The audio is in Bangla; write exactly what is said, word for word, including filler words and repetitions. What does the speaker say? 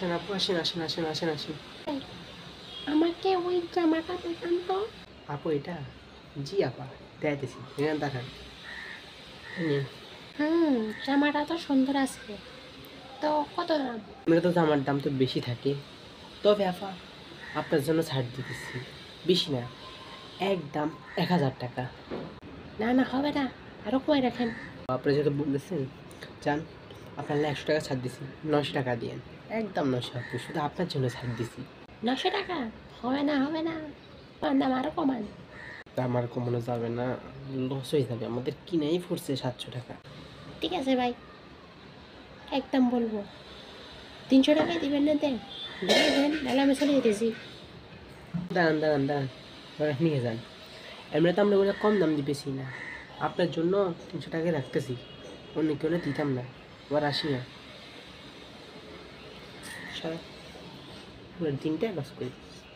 আসেন আপু, আসেন আসেন আসেন আসেন আসেন। আমাকে ওই জামাটা দেখান তো। আপু এটা? জি আপা, দেখাইতেছি, এখানে দেখান। নিন। হুম, জামাটা তো সুন্দর আছে, তো কত দাম? আমরা তো জামার দাম তো বেশি থাকে, তবে আপা আপনার জন্য ছাড় দিতেছি। বেশি না, একদম এক হাজার টাকা। না না, হবে না, আরো কমাই রাখেন। আপনি যেহেতু বলতেছেন চান, আপনার না একশো টাকা ছাড় দিছি, নশো টাকা দিয়েন। একদম নশো আপু, শুধু আপনার জন্য ছাড় দিছি। নশো টাকা? হবে না হবে না, কমান দাম, আরো কমান। তা আমার কমানো যাবে না, লস হয়ে যাবে, আমাদের কিনেই পড়ছে সাতশো টাকা। ঠিক আছে ভাই, একদম বলবো তিনশো টাকায় দিবেন না? দেন, দিয়ে দেন, নাহলে আমি চলে যেতেছি। দাঁড়ান দাঁড়ান দাঁড়ান, ওরা নিয়ে যান। এমনি তো আমরা ওরা কম দাম দিতেছি না, আপনার জন্য তিনশো টাকায় রাখতেছি, অন্য কেউ হলে দিতাম না। আবার আসি না, সারা পুরো দিনটাই লস করি।